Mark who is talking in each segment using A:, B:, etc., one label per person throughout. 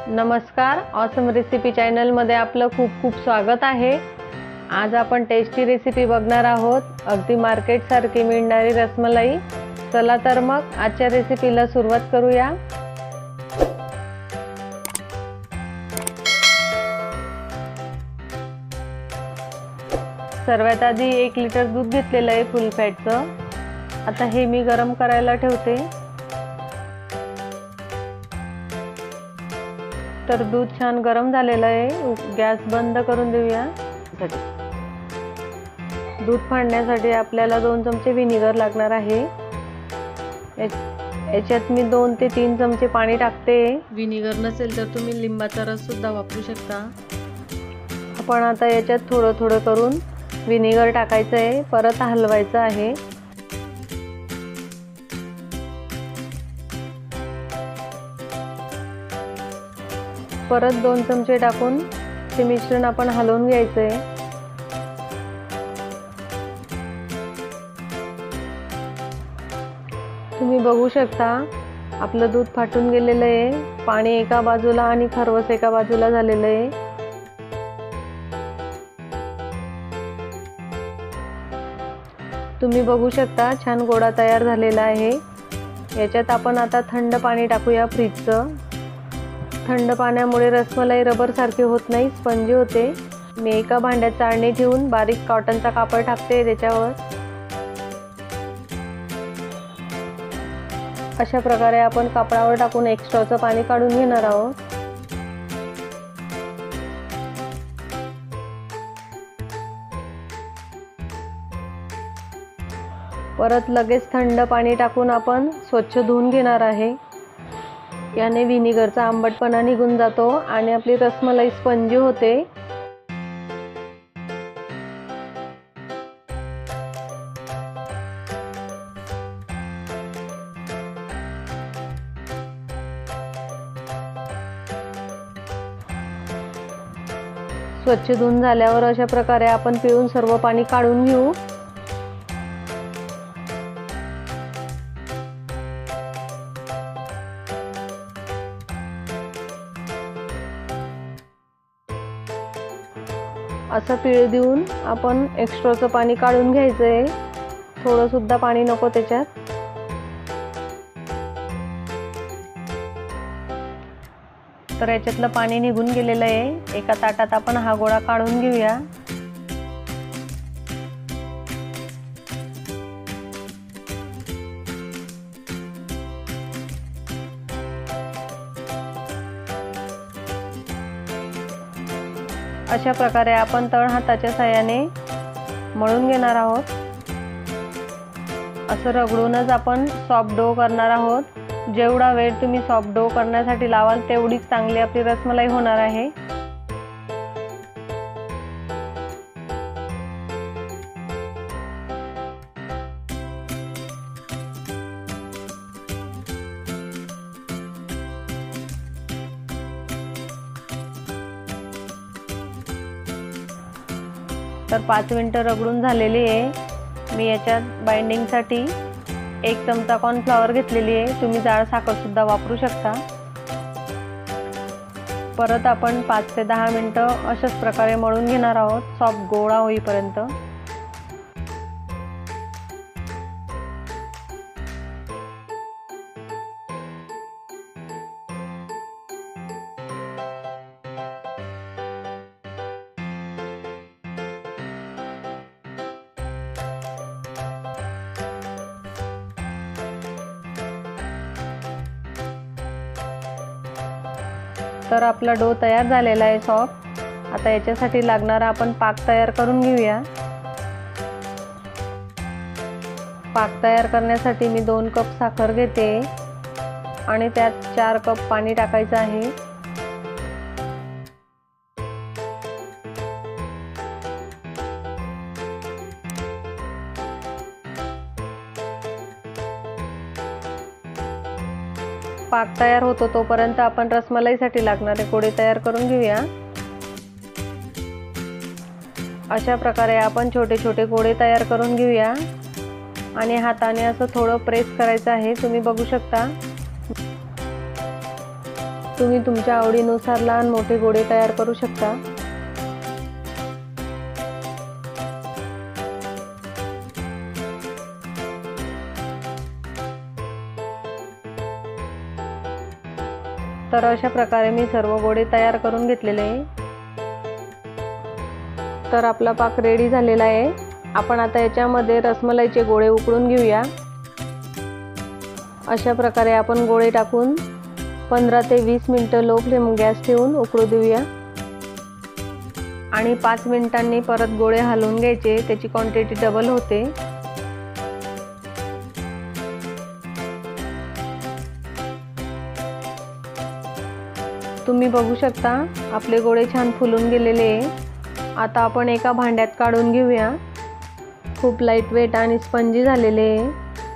A: नमस्कार, awesome recipe चॅनलमध्ये आपलं खूप खूप स्वागत आहे। आज आपण टेस्टी रेसिपी बघणार आहोत, अगदी मार्केटसारखी मिळणारी रसमलाई। चला तर मग आजच्या रेसिपीला सुरुवात करूया। सर्वात आधी 1 लिटर दूध घेतलेलं आहे फुल फॅटचं। आता हे मी गरम करायला ठेवते। तर दूध छान गरम झालेलं आहे, गॅस बंद करून देऊया। दूध फाडण्यासाठी आपल्याला 2 चमचे व्हिनेगर लागणार आहे। याच्यात मी 2 ते 3 चमचे पाणी टाकते। व्हिनेगर नसेल तर तुम्ही लिंबाचा रस सुद्धा वापरू शकता। आपण आता याच्यात थोडं थोडं करून व्हिनेगर टाकायचं आहे, परत हलवायचं आहे। परत 2 चमचे टाकून हे मिश्रण आपण हलवून घ्यायचं आहे। तुम्ही बघू शकता आपलं दूध फाटून गेलेलं आहे, पाणी एका बाजूला आणि खरवस एका बाजूला झालेलं आहे। तुम्ही बघू शकता छान गोळा तयार झालेला आहे। याच्यात आपण आता थंड पाणी टाकूया फ्रीजचं। थंड पाण्यामुळे रसमलाई रबर सारखी होत नाही, स्पंजी होते। मी एका भांड्यात चाळणी ठेवून बारीक कॉटनचा कापड टाकते त्याच्यावर। अशा प्रकारे आपण कापडावर टाकून एक्स्ट्राचं पाणी काढून घेणार आहोत। परत लगेच थंड पाणी टाकून आपण स्वच्छ धुवून घेणार आहे। याने व्हिनेगरचा आंबटपणा निघून जातो आणि आपली रसमलाई स्पंजी होते। स्वच्छ धुवून झाल्यावर अशा प्रकारे आपण पिळून सर्व पाणी काढून घेऊ। असं पिळ देऊन आपण एक्स्ट्राचं पाणी काढून घ्यायचं आहे, थोडं सुद्धा पाणी नको त्याच्यात। तर याच्यातलं पाणी निघून गेलेलं आहे। एका ताटात आपण हा गोळा काढून घेऊया। अशा प्रकारे आपण तळ हाताच्या साहाय्याने मळून घेणार आहोत। असं रगडूनच आपण सॉफ्ट डो करणार आहोत। जेवढा वेळ तुम्ही सॉफ्ट डो करण्यासाठी लावाल तेवढीच चांगली आपली रसमलाई होणार आहे। तर 5 मिनिटं रगडून झालेली आहे। मी याच्यात बाइंडिंगसाठी 1 चमचा कॉर्नफ्लॉवर घेतलेली आहे। तुम्ही जाड साखर सुद्धा वापरू शकता। परत आपण 5 ते 10 मिनिटं अशाच प्रकारे मळून घेणार आहोत, सॉफ्ट गोळा होईपर्यंत। तर आपला डो तयार झालेला आहे सॉफ्ट। आता याच्यासाठी लागणारा आपण पाक तयार करून घेऊया। पाक तयार करण्यासाठी मी 2 कप साखर घेते आणि त्यात 4 कप पाणी टाकायचं आहे। पाक तयार होतो तोपर्यंत आपण रसमलाईसाठी लागणारे गोळे तयार करून घेऊया। अशा प्रकारे आपण छोटे छोटे गोळे तयार करून घेऊया आणि हाताने असं थोडं प्रेस करायचं आहे। तुम्ही बघू शकता तुम्ही तुमच्या आवडीनुसार लहान मोठे गोळे तयार करू शकता। तर अशा प्रकारे मी सर्व गोळे तयार करून घेतलेले आहे। तर आपला पाक रेडी झालेला आहे। आपण आता याच्यामध्ये रसमलाईचे गोळे उकळून घेऊया। अशा प्रकारे आपण गोळे टाकून 15 ते 20 मिनिटं लो फ्लेम गॅस ठेवून उकळू देऊया आणि 5 मिनिटांनी परत गोळे हलवून घ्यायचे, त्याची क्वांटिटी डबल होते। तुम्ही बघू शकता आपले गोळे छान फुलून गेलेले आहे। आता आपण एका भांड्यात काढून घेऊया। खूप लाईट वेट आणि स्पंजी झालेले आहे।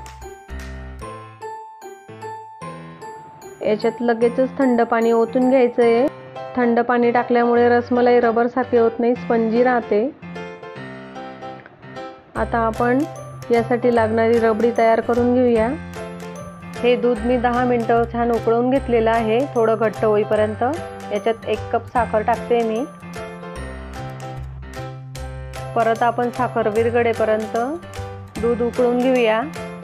A: याच्यात लगेचच थंड पाणी ओतून घ्यायचं आहे। थंड पाणी टाकल्यामुळे रसमलाई रबर सारखी होत नाही, स्पंजी राहते। आता आपण यासाठी लागणारी रबडी तयार करून घेऊया। हे दूध मी 10 मिनिटं छान उकळून घेतलेलं आहे, थोडं घट्ट होईपर्यंत। याच्यात 1 कप साखर टाकते मी। परत आपण साखर विरघळेपर्यंत दूध उकळून घेऊया।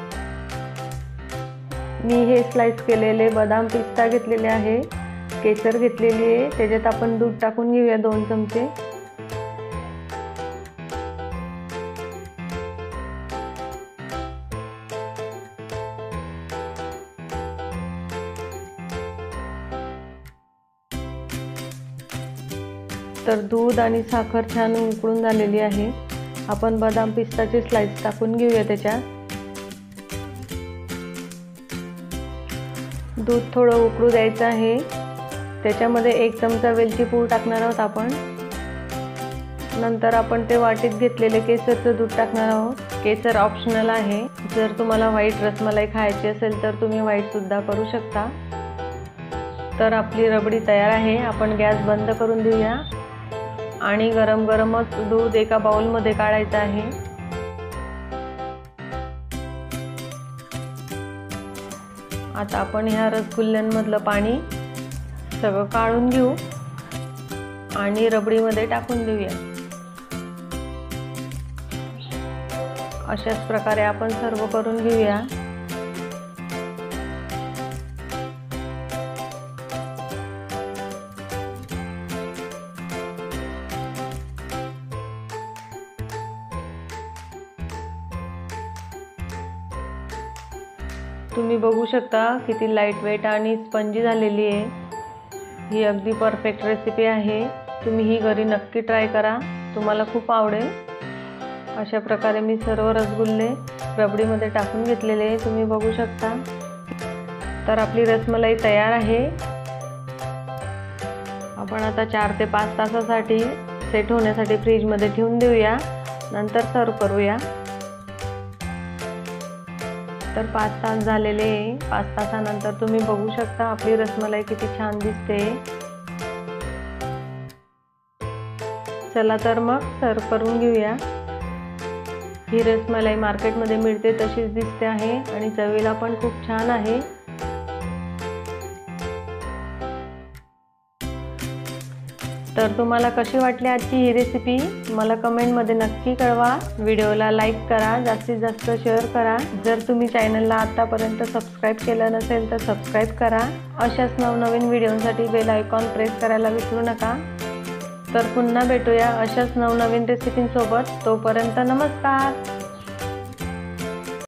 A: मी हे स्लाइस केलेले बदाम पिस्ता घेतलेले आहे, केसर घेतलेली आहे। त्याच्यात आपण दूध टाकून घेऊया 2 चमचे। तर दूध आणि साखर छान उकळून झालेली आहे। आपण बदाम पिस्ताचे स्लाइस टाकून घेऊया त्याच्यात। दूध थोडं उकळू द्यायचं आहे। त्याच्यामध्ये 1 चमचा वेलची पूड टाकणार आहोत आपण। नंतर आपण ते वाटीत घेतलेले केसरचं दूध टाकणार आहोत। केसर ऑप्शनल आहे, जर तुम्हाला व्हाईट रसमलाई खायची असेल तर तुम्ही व्हाईट सुद्धा करू शकता। तर आपली रबडी तयार आहे। आपण गॅस बंद करून देऊया आणि गरम गरमच दूध एका बाउलमध्ये काढायचं आहे। आता आपण ह्या रसगुल्ल्यांमधलं पाणी सगळं काढून घेऊ आणि रबडीमध्ये टाकून देऊया। अशाच प्रकारे आपण सर्व करून घेऊया। तुम्ही बघू शकता किती लाईट वेट आणि स्पंजी झालेली आहे। ही अगदी परफेक्ट रेसिपी आहे। तुम्ही ही घरी नक्की ट्राय करा, तुम्हाला खूप आवडेल। अशा प्रकारे मी सर्व रसगुल्ले रबडीमध्ये टाकून घेतलेले आहे, तुम्ही बघू शकता। तर आपली रसमलाई तयार आहे। आपण आता 4 ते 5 तासासाठी सेट होण्यासाठी फ्रीजमध्ये ठेवून देऊया, नंतर सर्व करूया। तर 5 तास झालेले आहे। 5 तासानंतर तुम्ही बघू शकता आपली रसमलाई किती छान दिसते। चला तर मग सर्व करून घेऊया। ही रसमलाई मार्केटमध्ये मिळते तशीच दिसते आहे आणि चवीला पण खूप छान आहे। तर तुम्हाला कशी वाटली आजची ही रेसिपी मला कमेंटमध्ये नक्की कळवा। व्हिडिओला लाईक करा, जास्तीत जास्त शेअर करा। जर तुम्ही चॅनलला आतापर्यंत सबस्क्राईब केलं नसेल तर सबस्क्राईब करा। अशाच नवनवीन व्हिडिओसाठी बेल आयकॉन प्रेस करायला विसरू नका। तर पुन्हा भेटूया अशाच नवनवीन रेसिपींसोबत। तोपर्यंत नमस्कार।